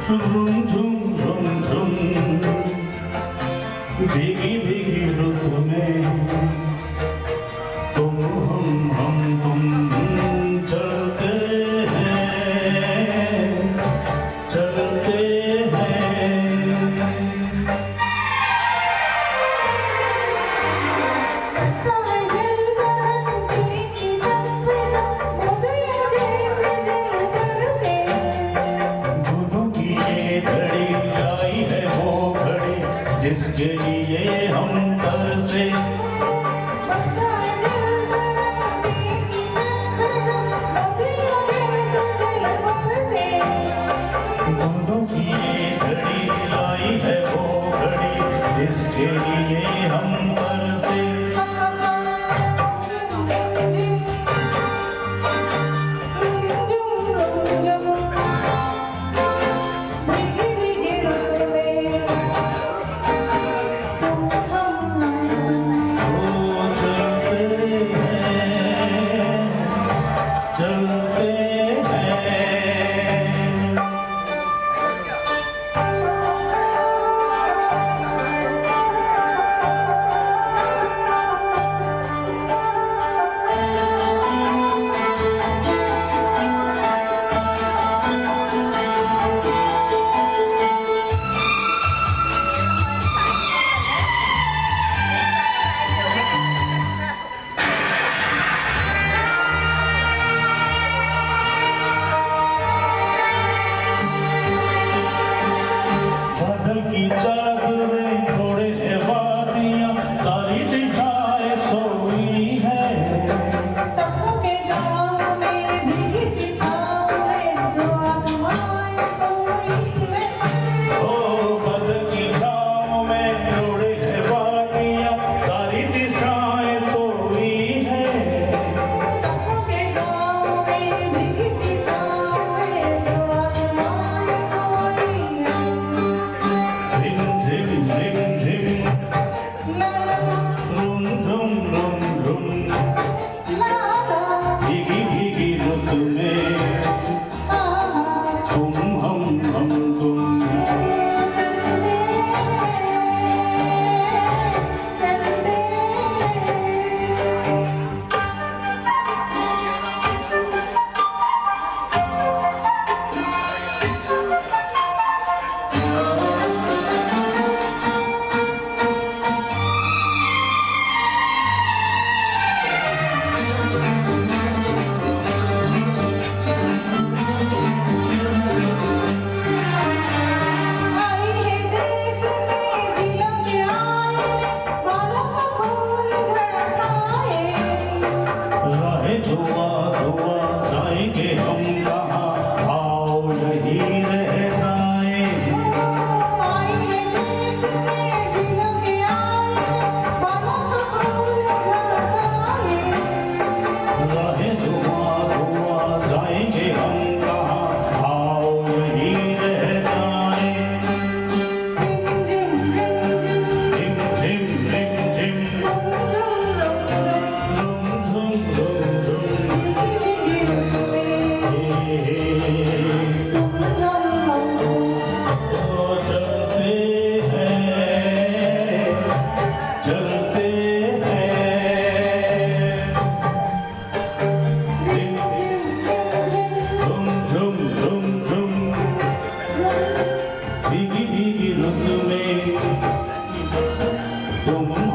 room झुम भीगी भीगी रुत में तुम हम तुम चलते हैं चलते जिसके लिए हम तरसे दूधों की ये घड़ी लाई है वो घड़ी जिसके लिए हम तरसे की चादरें घोड़े से वादियां सारी दिशाएं सोई है सपनों के गाँव में भीगी सी छाँव में दुआ दुआएं कोई है ओ बादल की छाँव में घोड़े से वादियां सारी दिशाएं सोई है सपनों के गाँव में भीगी सी छाँव में दुआ दुआएं कोई है भीगी भीगी रुत में तुम हम तुम धुआं धुआं जाएंगे हम कहाँ आओ यहीं रह जाए राहें धुआं धुआं जाएंगे हम कहाँ आओ यहीं रह जाए रिम झिम भीगी भीगी रुत में तुम